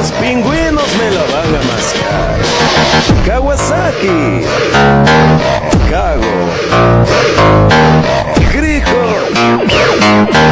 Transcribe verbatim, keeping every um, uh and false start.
Los pingüinos me la van a mascar. Kawasaki. Kago. Griko.